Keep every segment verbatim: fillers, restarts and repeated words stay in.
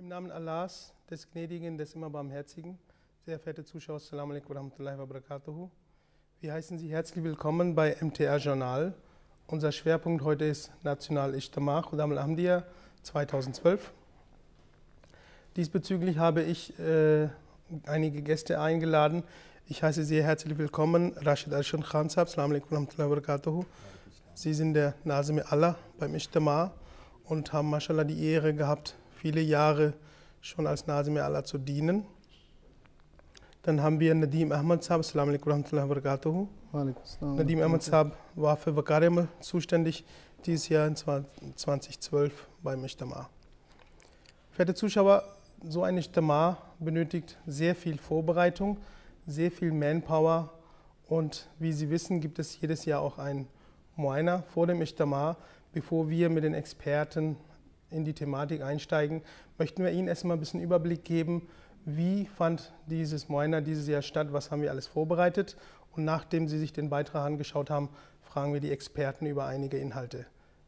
Im Namen Allahs, des Gnädigen, des immer Barmherzigen, sehr verehrte Zuschauer, Assalamu alaikum wa rahmatullahi wa barakatuhu. Wir heißen Sie herzlich willkommen bei M T R Journal. Unser Schwerpunkt heute ist National Ijtima Khuddam al-Ahmadiyya zweitausendzwölf. Diesbezüglich habe ich äh, einige Gäste eingeladen. Ich heiße Sie herzlich willkommen, Rashid Arshad Khan Sahab, Assalamu alaikum wa rahmatullahi wa barakatuhu. Sie sind der Nazim Allah beim Ijtima und haben mashallah die Ehre gehabt, viele Jahre schon als Nazim Allah zu dienen. Dann haben wir Nadim Ahmad Sahab, Assalamu alaikum wa rahmatullahi wa barakatuhu. Nadim Ahmad Sahab war für Waqar zuständig, dieses Jahr in zweitausendzwölf beim Ijtima. Verehrte Zuschauer, so ein Ijtima benötigt sehr viel Vorbereitung, sehr viel Manpower und wie Sie wissen, gibt es jedes Jahr auch ein Muaina vor dem Ijtima. Bevor wir mit den Experten in die Thematik einsteigen, möchten wir Ihnen erstmal ein bisschen Überblick geben, wie fand dieses Muaina dieses Jahr statt, was haben wir alles vorbereitet. Und nachdem Sie sich den Beitrag angeschaut haben, fragen wir die Experten über einige Inhalte.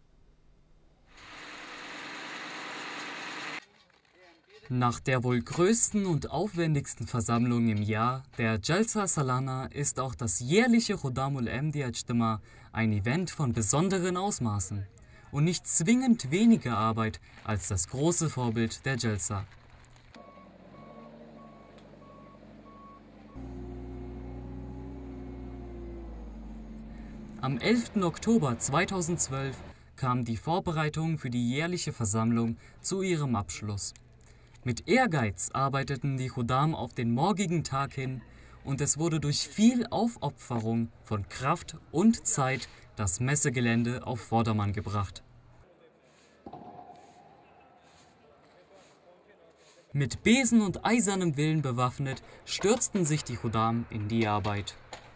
Nach der wohl größten und aufwendigsten Versammlung im Jahr, der Jalsa Salana, ist auch das jährliche Khuddam al-Ahmadiyya Ijtima ein Event von besonderen Ausmaßen und nicht zwingend weniger Arbeit als das große Vorbild der Jalsa. Am elften Oktober zweitausendzwölf kam die Vorbereitung für die jährliche Versammlung zu ihrem Abschluss. Mit Ehrgeiz arbeiteten die Khuddam auf den morgigen Tag hin und es wurde durch viel Aufopferung von Kraft und Zeit das Messegelände auf Vordermann gebracht. Mit Besen und eisernem Willen bewaffnet stürzten sich die Khuddam in die Arbeit.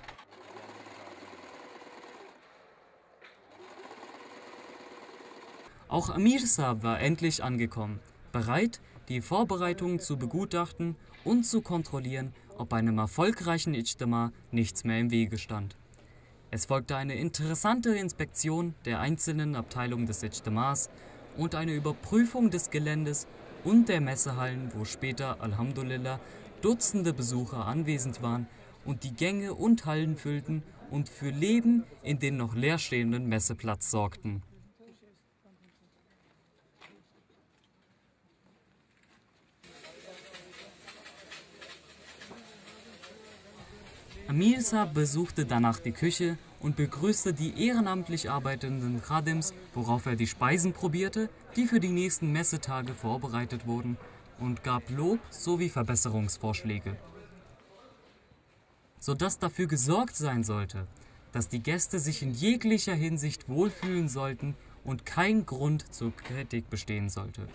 Auch Amir Sahab war endlich angekommen, bereit, die Vorbereitungen zu begutachten und zu kontrollieren, ob einem erfolgreichen Ijtima nichts mehr im Wege stand. Es folgte eine interessante Inspektion der einzelnen Abteilungen des Ijtimas und eine Überprüfung des Geländes und der Messehallen, wo später, Alhamdulillah, Dutzende Besucher anwesend waren und die Gänge und Hallen füllten und für Leben in den noch leerstehenden Messeplatz sorgten. Amir Sahab besuchte danach die Küche und begrüßte die ehrenamtlich arbeitenden Khadims, worauf er die Speisen probierte, die für die nächsten Messetage vorbereitet wurden, und gab Lob sowie Verbesserungsvorschläge. Sodass dafür gesorgt sein sollte, dass die Gäste sich in jeglicher Hinsicht wohlfühlen sollten und kein Grund zur Kritik bestehen sollte.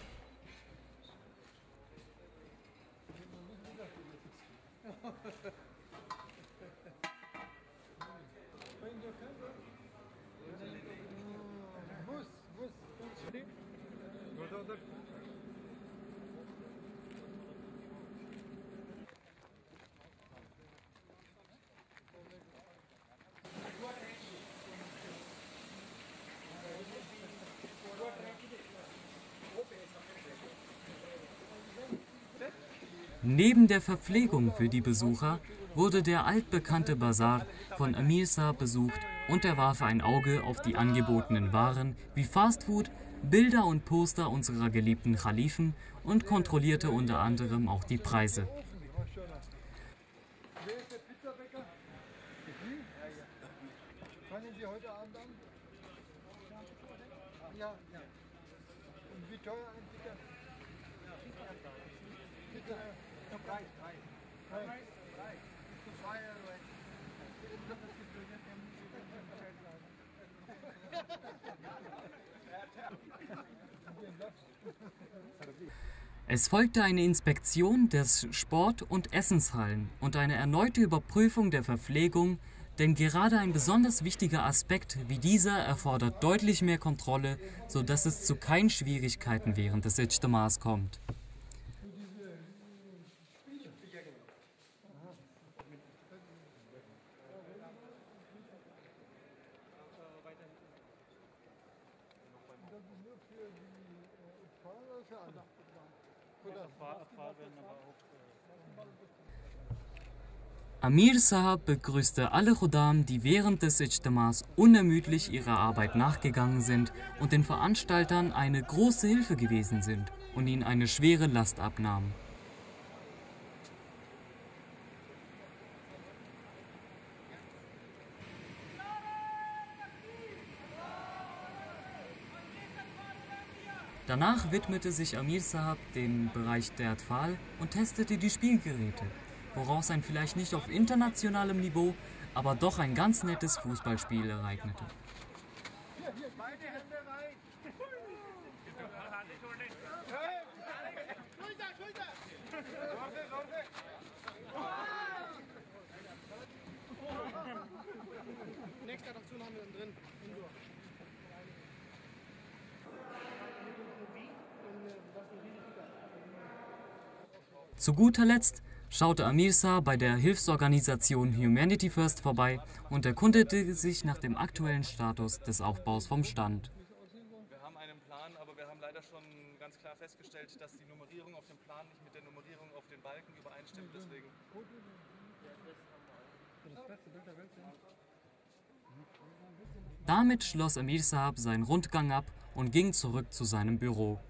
Neben der Verpflegung für die Besucher wurde der altbekannte Bazar von Amir Sahab besucht und er warf ein Auge auf die angebotenen Waren wie Fastfood, Bilder und Poster unserer geliebten Khalifen und kontrollierte unter anderem auch die Preise. Es folgte eine Inspektion des Sport- und Essenshallen und eine erneute Überprüfung der Verpflegung, denn gerade ein besonders wichtiger Aspekt wie dieser erfordert deutlich mehr Kontrolle, sodass es zu keinen Schwierigkeiten während des Ijtimas kommt. Amir Sahab begrüßte alle Khuddam, die während des Ijtimas unermüdlich ihrer Arbeit nachgegangen sind und den Veranstaltern eine große Hilfe gewesen sind und ihnen eine schwere Last abnahmen. Danach widmete sich Amir Sahab dem Bereich der Atfal und testete die Spielgeräte, woraus ein vielleicht nicht auf internationalem Niveau, aber doch ein ganz nettes Fußballspiel ereignete. Zu guter Letzt schaute Amir Sahab bei der Hilfsorganisation Humanity First vorbei und erkundete sich nach dem aktuellen Status des Aufbaus vom Stand. Wir haben einen Plan, aber wir haben leider schon ganz klar festgestellt, dass die Nummerierung auf dem Plan nicht mit der Nummerierung auf den Balken übereinstimmt. Deswegen Damit schloss Amir Sahab seinen Rundgang ab und ging zurück zu seinem Büro.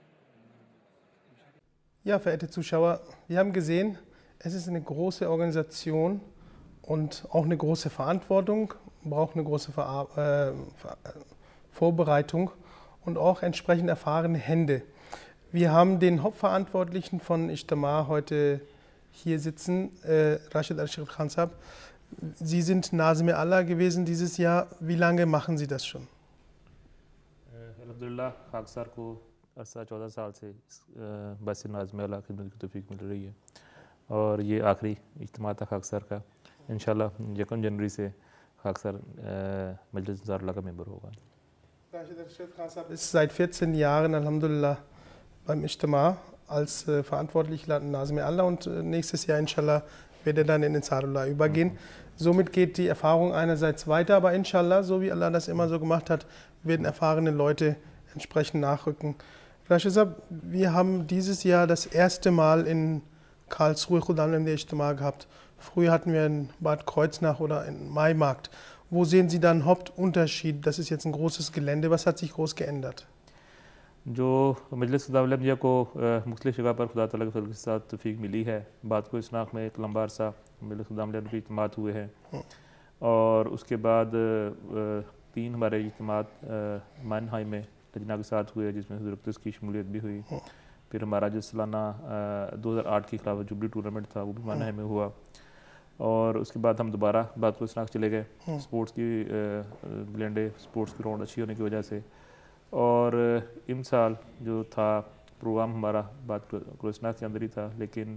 Ja, verehrte Zuschauer, wir haben gesehen, es ist eine große Organisation und auch eine große Verantwortung, braucht eine große Ver äh, Vorbereitung und auch entsprechend erfahrene Hände. Wir haben den Hauptverantwortlichen von Ijtima heute hier sitzen, äh, Rashid Arshad Khan Sahab. Sie sind Nazim-e Allah gewesen dieses Jahr. Wie lange machen Sie das schon? Alhamdulillah, Khak Sar ko عرصہ چودہ سال سے بس نازم اللہ خدمت کی توفیق مل رہی ہے اور یہ آخری اجتماع تھا خاک سار کا انشاءاللہ یکم جنوری سے خاک سار مجلس انصار اللہ کا ممبر ہوگا. Rashid Arshad Khan Sahab ist seit vierzehn Jahren Alhamdulillah beim Ijtima als äh, Verantwortlicher Nazim-e Allah und äh, nächstes Jahr Inshallah wird er dann in Ansarullah übergehen. Mhm. Somit geht die Erfahrung einerseits weiter, aber Inshallah, so wie Allah das immer so gemacht hat, werden erfahrene Leute entsprechend nachrücken. Rashid Sahab, wir haben dieses Jahr das erste Mal in Karlsruhe Khuddam im Ijtima gehabt. Früher hatten wir in Bad Kreuznach oder in Maimarkt. Wo sehen Sie dann Hauptunterschied? Das ist jetzt ein großes Gelände. Was hat sich groß geändert? جو مجلس خدا العالمیہ کو مختلف جگہ پر خدا تعالیٰ کے فضل کے ساتھ توفیق ملی ہے. بات کو اسناخ میں ایک لمبا عرصہ مجلس خدا العالمیہ کے اجتماعات ہوئے ہیں اور اس کے بعد تین ہمارے اجتماعات مانہائی میں لجنہ کے ساتھ ہوئے جس میں حضور اقدس کی شمولیت بھی ہوئی. پھر ہمارا جو سالانہ دو ہزار آٹھ کی خلافت جوبلی ٹورنامنٹ تھا وہ بھی مانہائی میں ہوا اور اس کے بعد ہم دوبارہ بات کو اسناخ چلے گئے اسپورٹس کی بلینڈے اسپورٹس کی گراؤنڈ اچھی ہونے کی وجہ سے. اور ان سال جو تھا پروگرام ہمارا بات کرسنا کے اندر ہی تھا لیکن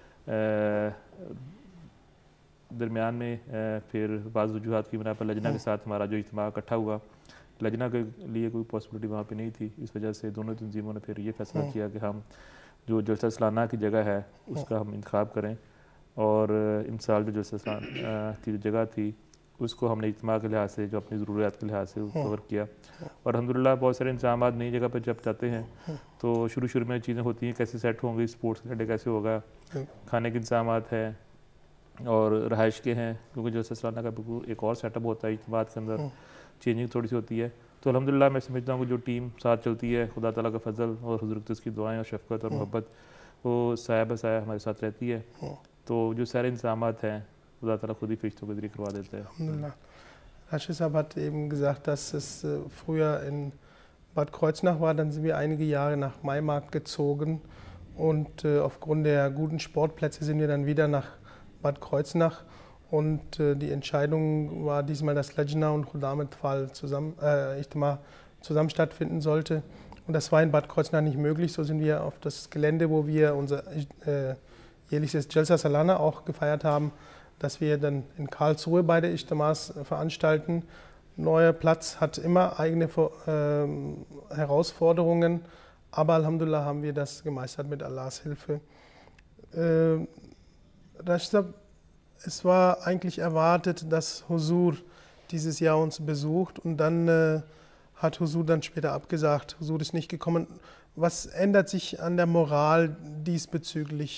درمیان میں پھر بعض وجوہات کی بنا پر لجنہ کے ساتھ ہمارا جو اجتماع اکٹھا ہوا لجنہ کے لیے کوئی پاسبلٹی وہاں پہ نہیں تھی. اس وجہ سے دونوں تنظیموں نے پھر یہ فیصلہ کیا کہ ہم جو جلسہ سالانہ کی جگہ ہے اس کا ہم انتخاب کریں اور ان سال جو جلسہ سالانہ کی جو جگہ تھی اس کو ہم نے اجتماع کے لحاظ سے جو اپنی ضروریات کے لحاظ سے کور کیا. اور الحمدللہ بہت سارے انتظامات نئی جگہ پہ جب جاتے ہیں تو شروع شروع میں چیزیں ہوتی ہیں کیسے سیٹ ہوں گی, اسپورٹس کھیلے کیسے ہوگا, کھانے کے انتظامات ہیں اور رہائش کے ہیں کیونکہ جلسہ سالانہ کا بالکل ایک اور سیٹ اپ ہوتا ہے اجتماعات کے اندر چینجنگ تھوڑی سی ہوتی ہے. تو الحمدللہ میں سمجھتا ہوں کہ جو ٹیم ساتھ چلتی ہے خدا تعالیٰ کا فضل اور حضور اقدس کی دعائیں اور شفقت اور محبت وہ سایہ بہ سایہ ہمارے ساتھ رہتی ہے. تو جو سارے انتظامات ہیں خدا تعالیٰ خود ہی فرشتوں کے ذریعے کروا دیتا ہے. Alhamdulillah. Rashid Sahab hat eben gesagt, dass es früher in Bad Kreuznach war, dann sind wir einige Jahre nach Maimarkt gezogen und aufgrund der guten Sportplätze sind wir dann wieder nach Bad Kreuznach und die Entscheidung war diesmal, dass Lajna und Khuddam Atfal zusammen, äh, Ijtima zusammen stattfinden sollte und das war in Bad Kreuznach nicht möglich. So sind wir auf das Gelände, wo wir unser äh, jährliches Jalsa Salana auch gefeiert haben, dass wir dann in Karlsruhe beide Ijtimas veranstalten. Neuer Platz hat immer eigene äh, Herausforderungen, aber Alhamdulillah haben wir das gemeistert mit Allahs Hilfe. Äh, Rashid Sahab, es war eigentlich erwartet, dass Huzur dieses Jahr uns besucht und dann äh, hat Huzur dann später abgesagt. Huzur ist nicht gekommen. Was ändert sich an der Moral diesbezüglich?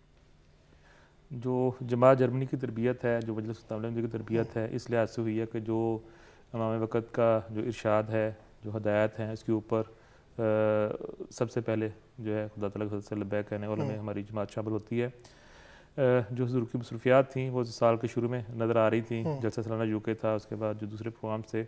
جو جماعت جرمنی کی تربیت ہے، جو مجلس فتح کی تربیت ہے، اس لحاظ سے ہوئی ہے کہ جو امام وقت کا جو ارشاد ہے، جو ہدایات ہیں، اس کے اوپر سب سے پہلے جو ہے خدا تعالیٰ کے سے لبیک کہنے والوں میں ہماری جماعت شامل ہوتی ہے۔ جو حضور کی مصروفیات تھیں وہ سال کے شروع میں نظر آ رہی تھیں، جلسہ سالانہ یو کے تھا، اس کے بعد جو دوسرے پروگرام تھے،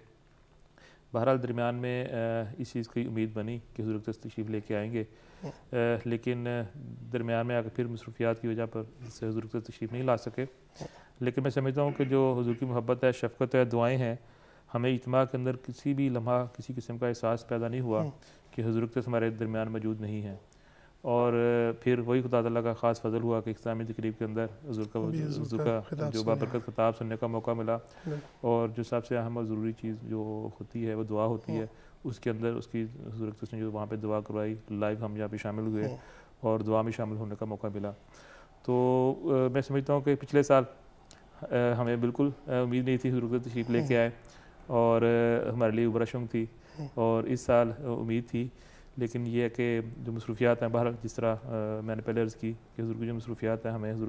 بہرحال درمیان میں اس چیز کی امید بنی کہ حضور کی تشریف لے کے آئیں گے، لیکن درمیان میں آ کے پھر مصروفیات کی وجہ پر سے حضور کی تشریف نہیں لا سکے۔ لیکن میں سمجھتا ہوں کہ جو حضور کی محبت ہے، شفقت ہے، دعائیں ہیں، ہمیں اجتماع کے اندر کسی بھی لمحہ کسی قسم کا احساس پیدا نہیں ہوا کہ حضور کے ہمارے درمیان موجود نہیں ہیں، اور پھر وہی خدا تعالیٰ کا خاص فضل ہوا کہ اختتامی تقریب کے اندر حضور کا حضور کا جو بابرکت خطاب سننے کا موقع ملا، اور جو سب سے اہم اور ضروری چیز جو ہوتی ہے وہ دعا ہوتی ہے، اس کے اندر اس کی حضور نے جو وہاں پہ دعا کروائی، لائیو ہم یہاں پہ شامل ہوئے اور دعا میں شامل ہونے کا موقع ملا۔ تو میں سمجھتا ہوں کہ پچھلے سال ہمیں بالکل امید نہیں تھی حضور کی تشریف لے کے آئے، اور ہمارے لیے برشنگ تھی، اور اس سال امید تھی، لیکن یہ ہے کہ جو مصروفیات ہیں، بہرحال جس طرح میں نے پہلے عرض کی کہ حضور کی جو مصروفیات ہیں، ہمیں حضور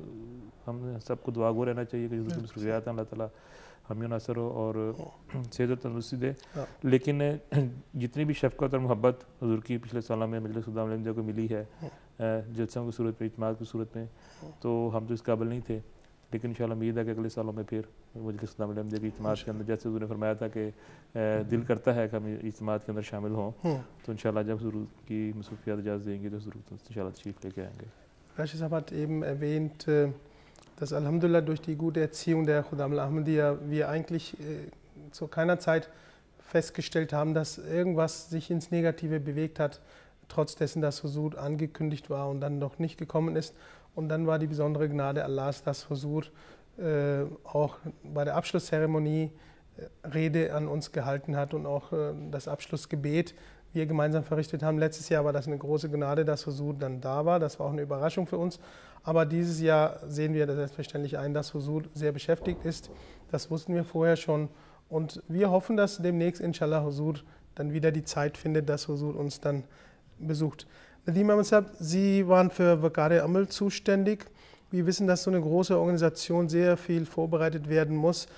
ہم سب کو دعا گو رہنا چاہیے کہ حضور کی مصروفیات ہیں اللہ تعالیٰ ہمیں ناصر ہو اور صحت و تندرستی دے۔ لیکن جتنی بھی شفقت اور محبت حضور کی پچھلے سالوں میں مجلس خدا علیہ کو ملی ہے، جلسوں کی صورت میں، اجتماع کی صورت میں، تو ہم تو اس قابل نہیں تھے، لیکن انشاءاللہ امید ہے کہ اگلے سالوں میں پھر مجلس خدا علیہ کی اجتماع کے اندر، جیسے حضور نے فرمایا تھا کہ دل کرتا ہے کہ ہم اجتماع کے اندر شامل ہوں، تو انشاءاللہ جب حضور کی مصروفیات اجازت دیں گے تو حضور انشاءاللہ تشریف لے کے آئیں گے۔ Rashid Sahab hat eben erwähnt, dass Alhamdulillah durch die gute Erziehung der Khuddam al-Ahmadiyya wir eigentlich zu keiner Zeit festgestellt haben, dass irgendwas sich ins Negative bewegt hat, trotz dessen, dass Huzur angekündigt war und dann noch nicht gekommen ist. Und dann war die besondere Gnade Allahs, dass Huzur äh, auch bei der Abschlusszeremonie äh, Rede an uns gehalten hat und auch äh, das Abschlussgebet wir gemeinsam verrichtet haben. Letztes Jahr war das eine große Gnade, dass Huzur dann da war. Das war auch eine Überraschung für uns. Aber dieses Jahr sehen wir das selbstverständlich ein, dass Huzur sehr beschäftigt ist. Das wussten wir vorher schon. Und wir hoffen, dass demnächst inshallah Huzur dann wieder die Zeit findet, dass Huzur uns dann besucht. Nadim Ahmad Sahab, Sie waren für Wakar-e Amal zuständig. Wir wissen, dass so eine große Organisation sehr viel vorbereitet werden muss.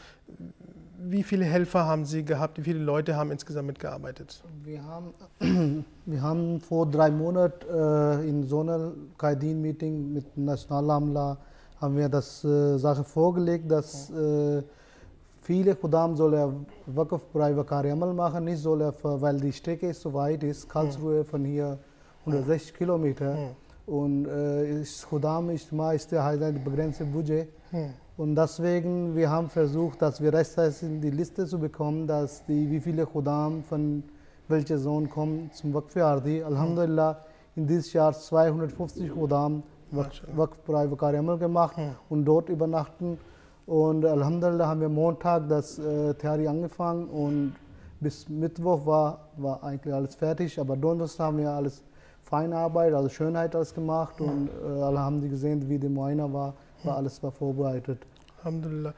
Wie viele Helfer haben Sie gehabt? Wie viele Leute haben insgesamt mitgearbeitet? Wir haben, wir haben vor drei Monaten äh, in so einer Qaidin-Meeting mit Nationalamla haben wir das äh, Sache vorgelegt, dass äh, viele Khuddam soll er Waqf bei Wakar-e Amal machen, nicht soll er, weil die Strecke so weit ist, Karlsruhe von hier hundertsechzig Kilometer, und äh, Khuddam Ijtima ist ja halt ein begrenztes Budget. Und deswegen, wir haben versucht, dass wir rechtzeitig in die Liste zu bekommen, dass die, wie viele Khuddam von welcher Zone kommen zum Waqf-e Ardi. Alhamdulillah, in dieses Jahr zweihundertfünfzig Khuddam Waqf bei Wakar-e Amal gemacht und dort übernachten. Und Alhamdulillah haben wir Montag das äh, Theorie angefangen und bis Mittwoch war, war eigentlich alles fertig, aber Donnerstag haben wir alles Feinarbeit, also Schönheit alles gemacht, und äh, alle haben die gesehen, wie die Moina war, war alles war vorbereitet. Alhamdulillah.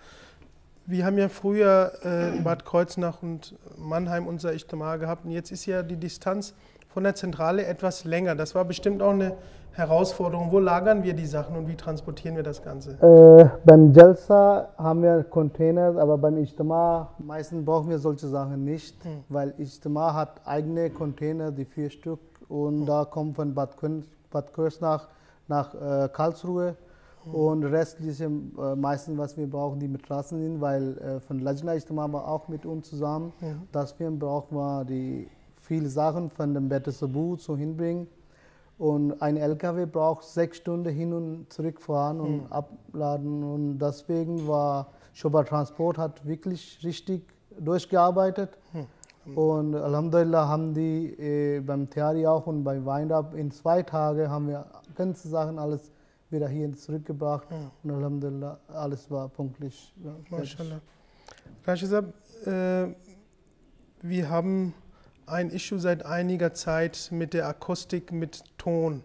Wir haben ja früher äh, in Bad Kreuznach und Mannheim unser Ijtima gehabt, und jetzt ist ja die Distanz von der Zentrale etwas länger. Das war bestimmt auch eine Herausforderung. Wo lagern wir die Sachen und wie transportieren wir das Ganze? Äh, beim Jalsa haben wir Container, aber beim Ijtima meistens brauchen wir solche Sachen nicht, hm. weil Ijtima hat eigene Container, die vier Stück, und hm. da kommen von Bad, Bad Kreuznach nach äh, Karlsruhe. Und restliche, äh, meistens was wir brauchen, die Matratzen sind, weil äh, von Lajna Ijtima war auch mit uns zusammen. Ja. Das wir brauchen wir die viele Sachen von dem Bete Sabu zu hinbringen. Und ein L K W braucht sechs Stunden hin und zurück fahren und mhm. abladen. Und deswegen war Shoba Transport hat wirklich richtig durchgearbeitet. Mhm. Und Alhamdulillah haben die äh, beim Theari auch und beim Wind-Up in zwei Tagen haben wir ganze Sachen alles wieder hier zurückgebracht, ja. Und Alhamdulillah, alles war pünktlich. Ja, MashaAllah. Rashid Sahab, äh, wir haben ein Issue seit einiger Zeit mit der Akustik, mit Ton.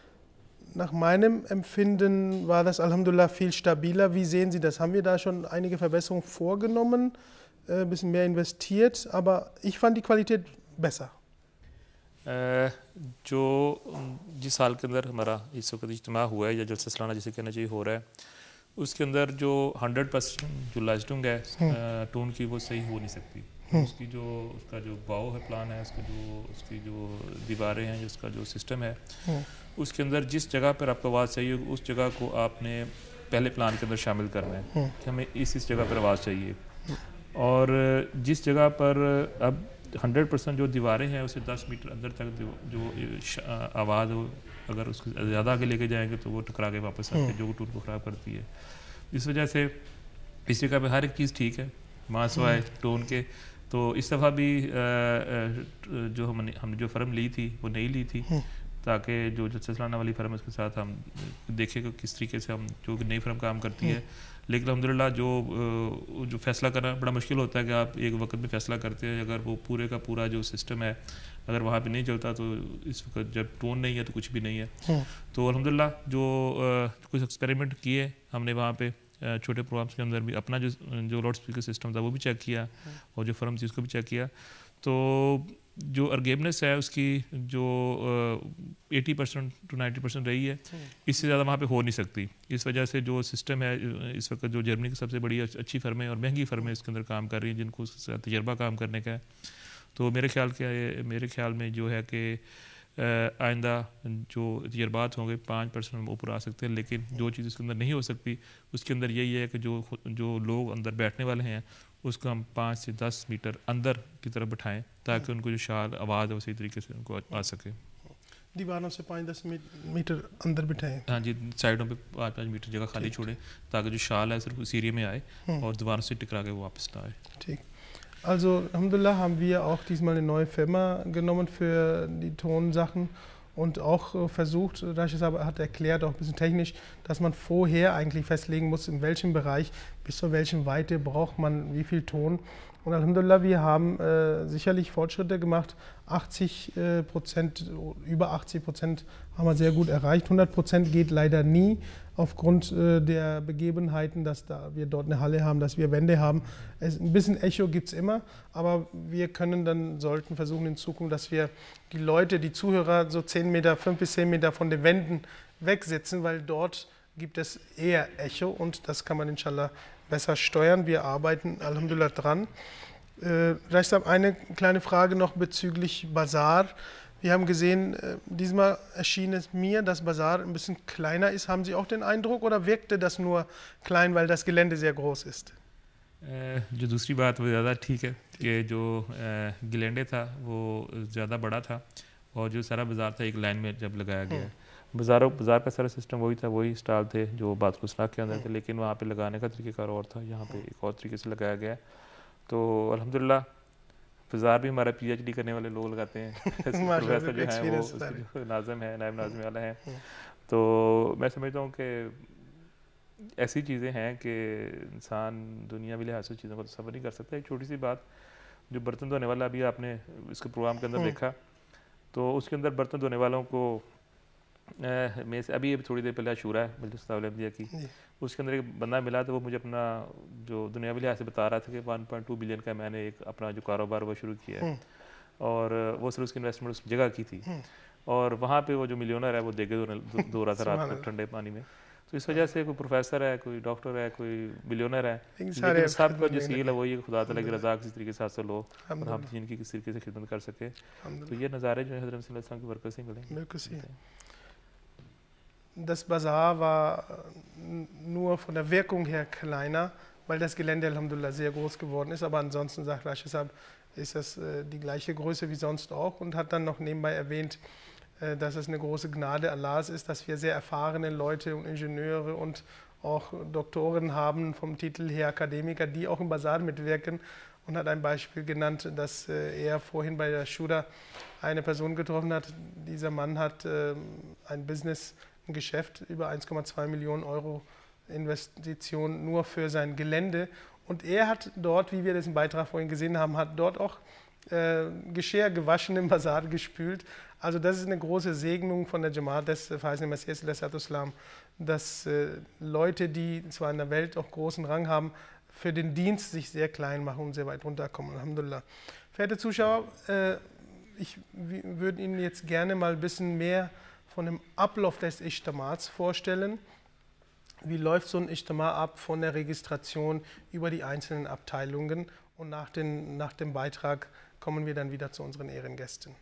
Nach meinem Empfinden war das Alhamdulillah viel stabiler. Wie sehen Sie das? Haben wir da schon einige Verbesserungen vorgenommen, ein äh, bisschen mehr investiert, aber ich fand die Qualität besser. جو جس سال کے اندر ہمارا اس وقت اجتماع ہوا ہے یا جلسہ سالانہ جسے کہنا چاہیے ہو رہا ہے, اس کے اندر جو ہنڈریڈ پرسینٹ جو لائسٹنگ ہے ٹون کی وہ صحیح ہو نہیں سکتی. اس کی جو اس کا جو باؤ ہے پلان ہے, اس کا جو اس کی جو دیواریں ہیں, اس کا جو سسٹم ہے, اس کے اندر جس جگہ پر آپ کو آواز چاہیے اس جگہ کو آپ نے پہلے پلان کے اندر شامل کرنا ہے کہ ہمیں اس اس جگہ پر آواز چاہیے. اور جس جگہ پر اب ہنڈریڈ پرسینٹ جو دیواریں ہیں اسے دس میٹر اندر تک جو آواز ہو, اگر اس کو زیادہ آگے لے کے جائیں گے تو وہ ٹکرا کے واپس آتی ہے جو ٹون کو خراب کرتی ہے. اس وجہ سے اس جگہ پہ ہر ایک چیز ٹھیک ہے ماں سوائے ٹون کے. تو اس دفعہ بھی جو ہم نے ہم نے جو فرم لی تھی وہ نہیں لی تھی تاکہ جو جلسہ سالانہ والی فرم ہے اس کے ساتھ ہم دیکھیں کہ کس طریقے سے ہم جو نئی فرم کام کرتی ہے. لیکن الحمدللہ جو جو فیصلہ کرنا بڑا مشکل ہوتا ہے کہ آپ ایک وقت میں فیصلہ کرتے ہیں, اگر وہ پورے کا پورا جو سسٹم ہے اگر وہاں پہ نہیں چلتا تو اس وقت جب ٹون نہیں ہے تو کچھ بھی نہیں ہے. تو الحمدللہ جو کچھ ایکسپیریمنٹ کیے ہم نے وہاں پہ چھوٹے پروگرامس کے اندر بھی, اپنا جو جو لاؤڈ اسپیکر سسٹم تھا وہ بھی چیک کیا اور جو فرم تھی اس کو بھی چیک کیا. تو جو ارگیبنس ہے اس کی جو ایٹی پرسینٹ ٹو نائنٹی پرسینٹ رہی ہے, اس سے زیادہ وہاں پہ ہو نہیں سکتی. اس وجہ سے جو سسٹم ہے اس وقت جو جرمنی کی سب سے بڑی اچھی فرمیں اور مہنگی فرمیں اس کے اندر کام کر رہی ہیں جن کو اس کا تجربہ کام کرنے کا ہے. تو میرے خیال کے میرے خیال میں جو ہے کہ آئندہ جو تجربات ہوں گے پانچ پرسینٹ ہم اوپر آ سکتے ہیں, لیکن جو چیز اس کے اندر نہیں ہو سکتی اس کے اندر یہی ہے کہ جو جو لوگ اندر بیٹھنے والے ہیں اس کو ہم پانچ سے دس میٹر اندر کی طرف بٹھائیں تاکہ ان کو جو شال آواز ہے وہ صحیح طریقے سے ان کو آ سکے. دیواروں سے پانچ دس میٹر اندر بٹھائیں. ہاں جی, سائڈوں پہ پانچ پانچ میٹر جگہ خالی چھوڑیں تاکہ جو شال ہے صرف اس ایریے میں آئے اور دیواروں سے ٹکرا کے وہ واپس نہ آئے. ٹھیک. Also Alhamdulillah haben wir auch diesmal eine neue Firma genommen für die Tonsachen und auch versucht, Rashid hat erklärt, auch ein bisschen technisch, dass man vorher eigentlich festlegen muss, in welchem Bereich, bis zu welchem Weite braucht man wie viel Ton. Und Alhamdulillah, wir haben äh, sicherlich Fortschritte gemacht. achtzig Prozent, über achtzig Prozent haben wir sehr gut erreicht. hundert Prozent geht leider nie aufgrund äh, der Begebenheiten, dass da wir dort eine Halle haben, dass wir Wände haben. Es, ein bisschen Echo gibt es immer, aber wir können dann, sollten versuchen in Zukunft, dass wir die Leute, die Zuhörer so zehn Meter, fünf bis zehn Meter von den Wänden wegsitzen, weil dort gibt es eher Echo und das kann man inshallah besser steuern. Wir arbeiten Alhamdulillah dran. Äh, Rashid, eine kleine Frage noch bezüglich Bazar. Wir haben gesehen, äh, diesmal erschien es mir, dass Bazar ein bisschen kleiner ist. Haben Sie auch den Eindruck oder wirkte das nur klein, weil das Gelände sehr groß ist? جو دوسری بات وہ زیادہ ٹھیک ہے کہ جو گلینڈے تھا وہ زیادہ بڑا تھا اور جو سارا بازار تھا ایک لائن میں جب لگایا گیا. بازاروں بازار کا سارا سسٹم وہی تھا, وہی اسٹال تھے جو بات کو سناک کے اندر تھے, لیکن وہاں پہ لگانے کا طریقہ کار اور تھا, یہاں پہ ایک اور طریقے سے لگایا گیا. تو الحمدللہ بازار بھی ہمارا پی ایچ ڈی کرنے والے لوگ لگاتے ہیں, پروفیسر جو ہیں وہ ناظم ہیں, نائب ناظم والا ہیں. تو میں سمجھتا ہوں کہ ایسی چیزیں ہیں کہ انسان دنیا بھی لحاظ سے چیزوں کو تصور نہیں کر سکتا. ایک چھوٹی سی بات, جو برتن دھونے والا ابھی آپ نے اس کے پروگرام کے اندر دیکھا, تو اس کے اندر برتن دھونے والوں کو میں سے ابھی تھوڑی دیر پہلے عاشورہ ہے مجلس احمدیہ کی, اس کے اندر ایک بندہ ملا تو وہ مجھے اپنا جو دنیاوی لحاظ سے بتا رہا تھا کہ ون پوائنٹ ٹو بلین کا میں نے ایک اپنا جو کاروبار وہ شروع کیا ہے, اور وہ صرف اس کی انویسٹمنٹ اس جگہ کی تھی, اور وہاں پہ وہ جو ملینر ہے وہ دیگے دھو رہا تھا رات میں ٹھنڈے پانی میں. تو اس وجہ سے کوئی پروفیسر ہے, کوئی ڈاکٹر ہے, کوئی بلیونر ہے, لیکن سب کا جو سیل ہے وہی خدا تعالیٰ کی رضا کسی طریقے سے حاصل ہو اور ہم جن کی کس طریقے سے خدمت کر سکے. تو یہ نظارے جو ہے حضرت صلی اللہ علیہ وسلم کی برکت سے ملیں. بالکل صحیح. Das Bazar war nur von der Wirkung her kleiner, weil das Gelände alhamdulillah sehr groß geworden ist, aber ansonsten, sagt Rashid Saab, ist das äh, die gleiche Größe wie sonst auch, und hat dann noch nebenbei erwähnt, äh, dass es eine große Gnade Allahs ist, dass wir sehr erfahrene Leute und Ingenieure und auch Doktoren haben vom Titel her, Akademiker, die auch im Bazar mitwirken, und hat ein Beispiel genannt, dass äh, er vorhin bei der Shura eine Person getroffen hat. Dieser Mann hat äh, ein Business, ein Geschäft über eins Komma zwei Millionen Euro Investition nur für sein Gelände, und er hat dort, wie wir das im Beitrag vorhin gesehen haben, hat dort auch äh, Geschirr gewaschen im Bazar, gespült. Also das ist eine große Segnung von der Jamaat des verheißenen Messias, dass äh, Leute, die zwar in der Welt auch großen Rang haben, für den Dienst sich sehr klein machen und sehr weit runterkommen. Alhamdulillah. Verehrte Zuschauer, äh, ich würde Ihnen jetzt gerne mal ein bisschen mehr von dem Ablauf des Ijtimās vorstellen. Wie läuft so ein Ijtimā ab von der Registration über die einzelnen Abteilungen? Und nach, den, nach dem Beitrag kommen wir dann wieder zu unseren Ehrengästen.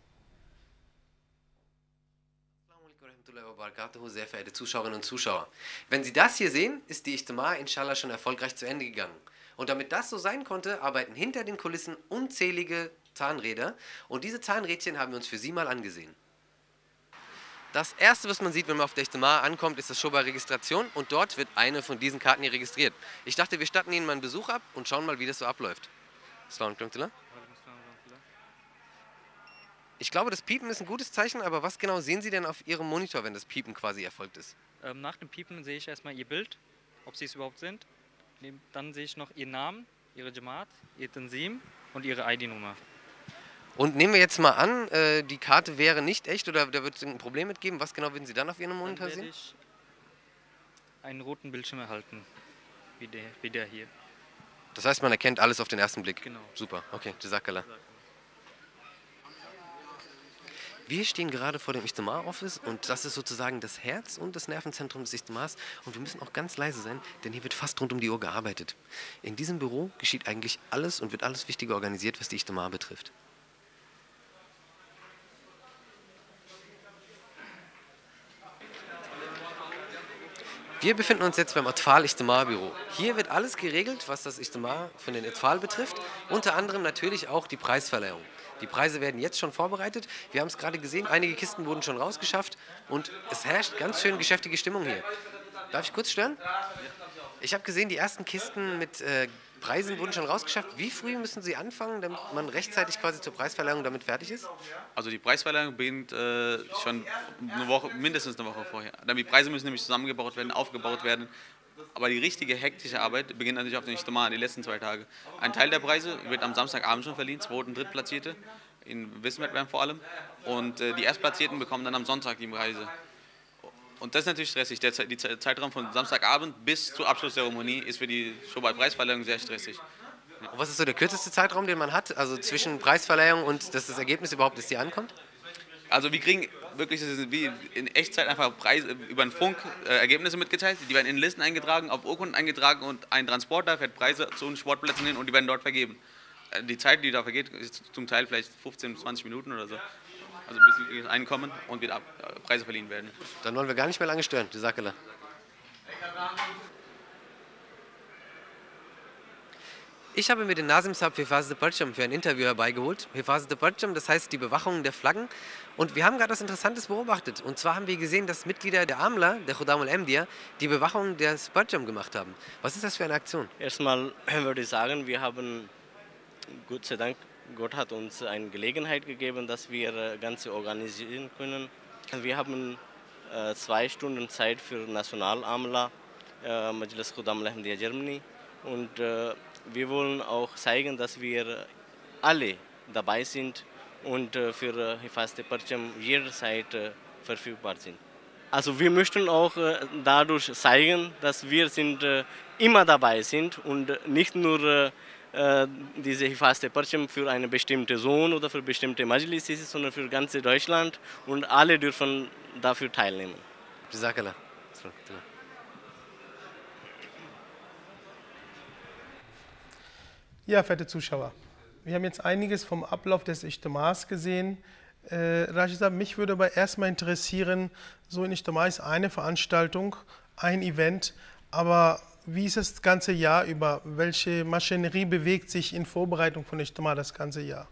Sehr verehrte Zuschauerinnen und Zuschauer, wenn Sie das hier sehen, ist die Ijtimā inshallah schon erfolgreich zu Ende gegangen. Und damit das so sein konnte, arbeiten hinter den Kulissen unzählige Zahnräder und diese Zahnrädchen haben wir uns für Sie mal angesehen. Das erste, was man sieht, wenn man auf der Ijtimā ankommt, ist das Schoba-Registration und dort wird eine von diesen Karten hier registriert. Ich dachte, wir statten Ihnen mal einen Besuch ab und schauen mal, wie das so abläuft. Assalamu alaikum. Ich glaube, das Piepen ist ein gutes Zeichen, aber was genau sehen Sie denn auf Ihrem Monitor, wenn das Piepen quasi erfolgt ist? Ähm, nach dem Piepen sehe ich erstmal Ihr Bild, ob Sie es überhaupt sind. Dann sehe ich noch Ihren Namen, Ihre Jamaat, Ihr Tanzim und Ihre I D-Nummer. Und nehmen wir jetzt mal an, äh, die Karte wäre nicht echt oder da wird es ein Problem mitgeben. Was genau würden Sie dann auf Ihrem Monitor sehen? Dann werde ich einen roten Bildschirm erhalten, wie der, wie der hier. Das heißt, man erkennt alles auf den ersten Blick? Genau. Super, okay, Jazakallah. Wir stehen gerade vor dem Ijtimā-Office und das ist sozusagen das Herz und das Nervenzentrum des Ijtimās und wir müssen auch ganz leise sein, denn hier wird fast rund um die Uhr gearbeitet. In diesem Büro geschieht eigentlich alles und wird alles Wichtige organisiert, was die Ijtimā betrifft. Wir befinden uns jetzt beim Atfal Ijtimā Büro. Hier wird alles geregelt, was das Ijtimā von den Atfal betrifft, unter anderem natürlich auch die Preisverleihung. Die Preise werden jetzt schon vorbereitet. Wir haben es gerade gesehen, einige Kisten wurden schon rausgeschafft und es herrscht ganz schön geschäftige Stimmung hier. Darf ich kurz stören? Ich habe gesehen, die ersten Kisten mit äh, Preisen wurden schon rausgeschafft. Wie früh müssen Sie anfangen, damit man rechtzeitig quasi zur Preisverleihung damit fertig ist? Also die Preisverleihung beginnt äh, schon eine Woche, mindestens eine Woche vorher. Die Preise müssen nämlich zusammengebaut werden, aufgebaut werden. Aber die richtige hektische Arbeit beginnt natürlich auf den Ijtimā, die letzten zwei Tage. Ein Teil der Preise wird am Samstagabend schon verliehen, Zweit- und Drittplatzierte, in Wissenswettbewerben vor allem. Und äh, die Erstplatzierten bekommen dann am Sonntag die Preise. Und das ist natürlich stressig. Der Ze die Zeitraum von Samstagabend bis zur Abschlusszeremonie ist für die Show-bei-Preisverleihung sehr stressig. Ja. Und was ist so der kürzeste Zeitraum, den man hat, also zwischen Preisverleihung und dass das Ergebnis überhaupt, dass die ankommt? Also wir kriegen wirklich wie in Echtzeit einfach Preise über den Funk äh, Ergebnisse mitgeteilt. Die werden in Listen eingetragen, auf Urkunden eingetragen und ein Transporter fährt Preise zu uns Sportplätzen hin und die werden dort vergeben. Äh, die Zeit, die da vergeht, ist zum Teil vielleicht fünfzehn bis zwanzig Minuten oder so. Also bis wir einkommen und wieder ab, äh, Preise verliehen werden. Dann wollen wir gar nicht mehr lange stören. Jazakallah. Ich habe mir den Nazim Sahib Hifazat-e Parcham für ein Interview herbeigeholt. Hifazat-e Parcham, das heißt die Bewachung der Flaggen. Und wir haben gerade etwas Interessantes beobachtet. Und zwar haben wir gesehen, dass Mitglieder der Amla, der Khudam al-Ahmadiyya, die Bewachung des Parcham gemacht haben. Was ist das für eine Aktion? Erstmal würde ich sagen, wir haben, Gott sei Dank, Gott hat uns eine Gelegenheit gegeben, dass wir Ganze organisieren können. Wir haben äh, zwei Stunden Zeit für National Amla, äh, Majlis Khudam al-Ahmadiyya Germany. Und äh, wir wollen auch zeigen, dass wir alle dabei sind und äh, für Hifazat-e Parcham jederzeit äh, verfügbar sind. Also wir möchten auch äh, dadurch zeigen, dass wir sind, äh, immer dabei sind und nicht nur äh, diese Hifazat-e Parcham für eine bestimmte Zone oder für bestimmte Majlis ist, sondern für ganz Deutschland und alle dürfen dafür teilnehmen. Jazakallah. Ja, verehrte Zuschauer, wir haben jetzt einiges vom Ablauf des Ijtimās gesehen. Äh, Rashid, mich würde aber erstmal interessieren, so ein Ijtimā ist eine Veranstaltung, ein Event, aber wie ist das ganze Jahr über? Welche Maschinerie bewegt sich in Vorbereitung von Ijtimā das ganze Jahr?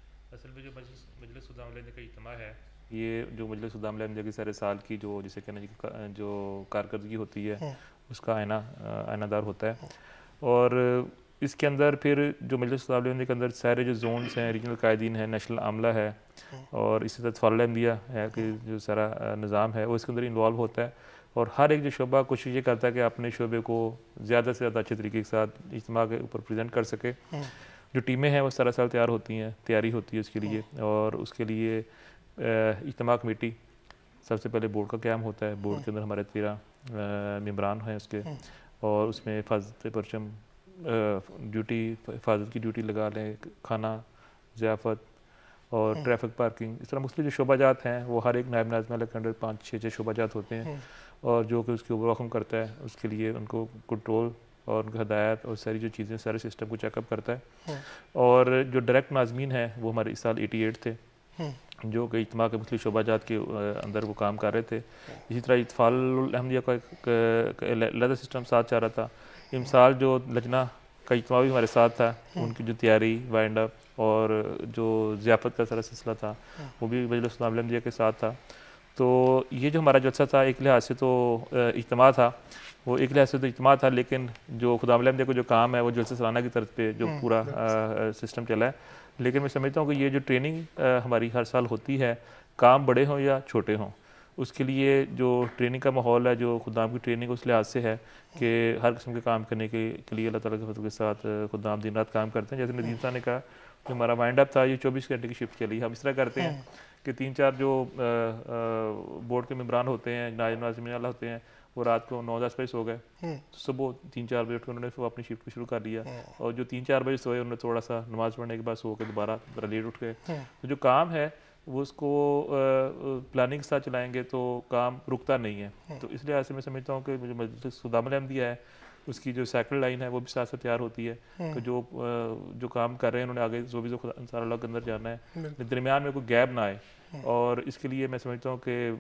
یہ جو مجلس خدام الحمدیہ کی سارے سال کی جو جسے کہنا جو کارکردگی ہوتی ہے اس کا آئینہ آئینہ دار ہوتا ہے اور اس کے اندر پھر جو مجلس خدام الحمدیہ کے اندر سارے جو زونس ہیں ریجنل قائدین ہیں نیشنل عاملہ ہے اور اسی طرح اطفال الحمدیہ ہے کہ جو سارا نظام ہے وہ اس کے اندر انوالو ہوتا ہے اور ہر ایک جو شعبہ کوشش یہ کرتا ہے کہ اپنے شعبے کو زیادہ سے زیادہ اچھے طریقے کے ساتھ اجتماع کے اوپر پریزنٹ کر سکے. جو ٹیمیں ہیں وہ سارا سال تیار ہوتی ہیں, تیاری ہوتی ہے اس کے لیے, اور اس کے لیے اجتماع کمیٹی سب سے پہلے بورڈ کا قیام ہوتا ہے. بورڈ کے اندر ہمارے تیرہ ممبران ہیں اس کے, اور اس میں حفاظت پرچم ڈیوٹی حفاظت کی ڈیوٹی لگا لیں, کھانا ضیافت اور ٹریفک پارکنگ، اس طرح مختلف جو شعبہ جات ہیں وہ ہر ایک نائب ناظم اعلیٰ کے انڈر پانچ چھ چھ شعبہ جات ہوتے ہیں، اور جو کہ اس کے اوور واکم کرتا ہے، اس کے لیے ان کو کنٹرول اور ان کی ہدایت اور ساری جو چیزیں سارے سسٹم کو چیک اپ کرتا ہے. اور جو ڈائریکٹ ناظمین ہیں وہ ہمارے اس سال ایٹی ایٹ تھے جو کہ اجتماع کے مختلف شعبہ جات کے اندر وہ کام کر رہے تھے. اسی طرح اطفال الحمدیہ کا ایک علیحدہ سسٹم ساتھ چاہ رہا تھا. امسال جو لجنہ کا اجتماع بھی ہمارے ساتھ تھا، ان کی جو تیاری وائنڈ اپ اور جو ضیافت کا سارا سلسلہ تھا وہ بھی مجلس اسلام الحمدیہ کے ساتھ تھا. تو یہ جو ہمارا جلسہ تھا ایک لحاظ سے تو اجتماع تھا، وہ ایک لحاظ سے تو اجتماع تھا، لیکن جو خدا الحمدیہ کو جو کام ہے وہ جلسہ سالانہ کی طرف پہ جو پورا سسٹم چلا ہے. لیکن میں سمجھتا ہوں کہ یہ جو ٹریننگ ہماری ہر سال ہوتی ہے، کام بڑے ہوں یا چھوٹے ہوں، اس کے لیے جو ٹریننگ کا ماحول ہے، جو خدام کی ٹریننگ اس لحاظ سے ہے کہ ہر قسم کے کام کرنے کے لیے اللہ تعالیٰ کے فضل کے ساتھ خدام دن رات کام کرتے ہیں. جیسے ندیم صاحب نے کہا جو ہمارا وائنڈ اپ تھا یہ چوبیس گھنٹے کی شفٹ چلی. ہم اس طرح کرتے ہیں کہ تین چار جو بورڈ کے ممبران ہوتے ہیں، نائب ناظمین اعلیٰ ہوتے ہیں، وہ رات کو نو دس بجے سو گئے، صبح تین چار بجے اٹھ کے انہوں نے اپنی شفٹ کو شروع کر لیا، اور جو تین چار بجے سوئے انہوں نے تھوڑا سا نماز پڑھنے کے بعد سو کے دوبارہ ذرا لیٹ اٹھ گئے. تو جو کام ہے وہ اس کو پلاننگ کے ساتھ چلائیں گے تو کام رکتا نہیں ہے. تو اس لحاظ سے میں سمجھتا ہوں کہ جو مجلس خدام الحمدیہ ہے اس کی جو سائیکل لائن ہے وہ بھی ساتھ ساتھ تیار ہوتی ہے کہ جو جو کام کر رہے ہیں انہوں نے آگے جو بھی انصار اللہ کے اندر جانا ہے، درمیان میں کوئی گیپ نہ آئے. اور اس کے لیے میں سمجھتا ہوں کہ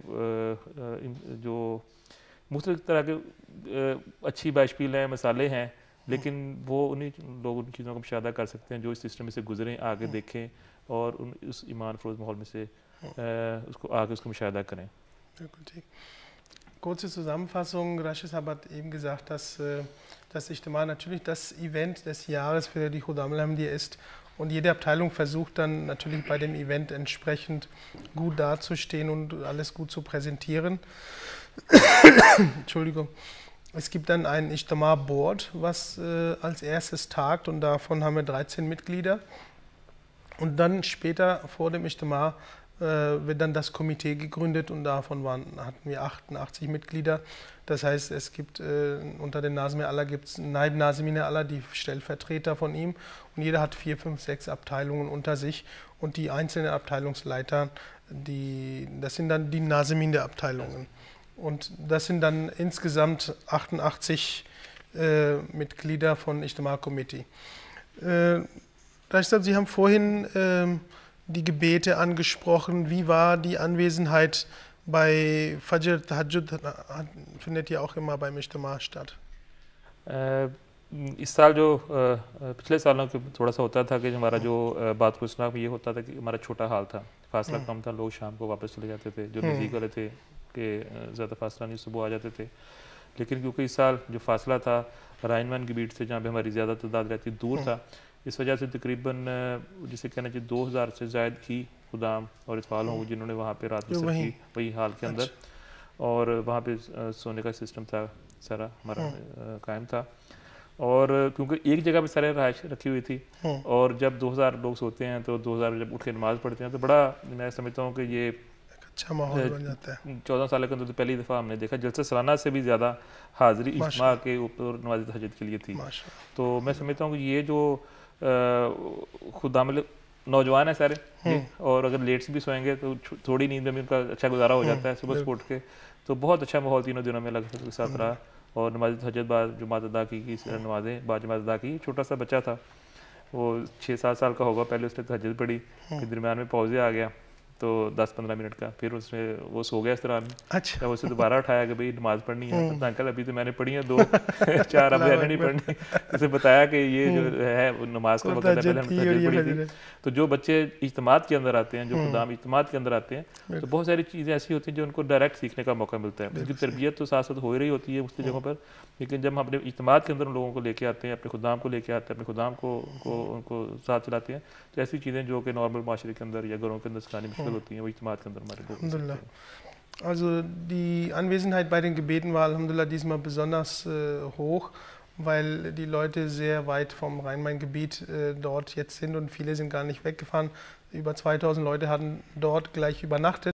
جو مختلف طرح کے اچھی باشپیل ہیں، مسالے ہیں، لیکن وہ انہیں لوگ ان چیزوں کا مشاہدہ کر سکتے ہیں جو اس سسٹم میں سے گزریں، آگے دیکھیں اور ان اس ایمان فروز ماحول میں سے اس کو آگے اس کو مشاہدہ کریں. بالکل ٹھیک. Kurze Zusammenfassung. Rashid hat eben gesagt, dass das Ijtima natürlich das Event des Jahres für die Khudam al-Ahmadiyya ist und jede Abteilung versucht dann natürlich bei dem Event entsprechend gut dazustehen und alles gut zu präsentieren. Entschuldigung. Es gibt dann ein Ijtima-Board, was äh, als erstes tagt, und davon haben wir dreizehn Mitglieder. Und dann später vor dem Ijtima wird dann das Komitee gegründet und davon waren, hatten wir achtundachtzig Mitglieder. Das heißt, es gibt äh, unter den Nazim Allah gibt es Naib Nazimin Allah, die Stellvertreter von ihm, und jeder hat vier, fünf, sechs Abteilungen unter sich, und die einzelnen Abteilungsleiter, die, das sind dann die Nazimin der Abteilungen. Und das sind dann insgesamt achtundachtzig äh, Mitglieder von Ijtima Committee. Äh, Sie haben vorhin äh, die Gebete angesprochen. Wie war die Anwesenheit bei Fajr Tahajjud? Findet ja auch immer beim Ijtima statt. اس سال جو پچھلے سالوں کے تھوڑا سا ہوتا تھا کہ ہمارا جو بات کو سنا یہ ہوتا تھا کہ ہمارا چھوٹا حال تھا، فاصلہ کم تھا، لوگ شام کو واپس چلے جاتے تھے، جو نزدیک والے تھے کہ زیادہ فاصلہ نہیں، صبح آ جاتے تھے. لیکن کیونکہ اس سال جو فاصلہ تھا رائن مین کی بیٹ سے جہاں پہ ہماری زیادہ تعداد رہتی دور تھا، اس وجہ سے تقریباً جسے کہنا چاہیے دو ہزار سے زائد ہی خدام اور اطفال ہوں جنہوں نے وہاں پہ رات بسر کی وہی حال کے اندر، اور وہاں پہ سونے کا سسٹم تھا سارا ہمارا قائم تھا. اور کیونکہ ایک جگہ پہ سارے رہائش رکھی ہوئی تھی، اور جب دو ہزار لوگ سوتے ہیں تو دو ہزار جب اٹھ کے نماز پڑھتے ہیں تو بڑا میں سمجھتا ہوں کہ یہ اچھا ماحول بن جاتا ہے. چودہ سال کے اندر تو پہلی دفعہ ہم نے دیکھا جلسہ سالانہ سے بھی زیادہ حاضری اجتماع کے اوپر نماز تہجد کے لیے تھی. تو میں سمجھتا ہوں کہ یہ جو خدام نوجوان ہیں سارے، اور اگر لیٹ سے بھی سوئیں گے تو تھوڑی نیند میں بھی ان کا اچھا گزارا ہو جاتا ہے صبح سے اٹھ کے. تو بہت اچھا ماحول تینوں دنوں میں اللہ کے ساتھ رہا، اور نماز تہجد بعد جماعت ادا کی کی نمازیں بعد جماعت ادا کی. چھوٹا سا بچہ تھا، وہ چھ سات سال کا ہوگا، پہلے اس نے تہجد پڑھی، پھر درمیان میں پوزے آ گیا تو دس پندرہ منٹ کا، پھر اس میں وہ سو گیا اس طرح میں. اچھا اسے دوبارہ اٹھایا کہ بھائی نماز پڑھنی ہے. انکل ابھی تو میں نے پڑھی ہے دو چار، اب نہیں پڑھنی. اسے بتایا کہ یہ جو ہے نماز کا وقت ہے، پہلے ہم تہجد پڑھی تھی. تو جو بچے اجتماعات کے اندر آتے ہیں، جو خدام اجتماعات کے اندر آتے ہیں، تو بہت ساری چیزیں ایسی ہوتی ہیں جو ان کو ڈائریکٹ سیکھنے کا موقع ملتا ہے. ان کی تربیت تو ساتھ ساتھ ہو ہی رہی ہوتی ہے مختلف جگہوں پر، لیکن جب ہم اپنے اجتماعات کے اندر ان لوگوں کو لے کے آتے ہیں، اپنے خدام کو لے کے آتے ہیں، اپنے خدام کو ان کو ان کو ساتھ چلاتے ہیں، تو ایسی چیزیں جو کہ نارمل معاشرے کے اندر یا گھروں کے اندر سکھانی مشکل ہوتی ہیں وہ اجتماعات کے اندر ہمارے کو. Alhamdulillah. Also die Anwesenheit bei den Gebeten war Alhamdulillah diesmal besonders äh, hoch, weil die Leute sehr weit vom Rhein-Main-Gebiet äh, dort jetzt sind und viele sind gar nicht weggefahren. Über zweitausend Leute hatten dort gleich übernachtet.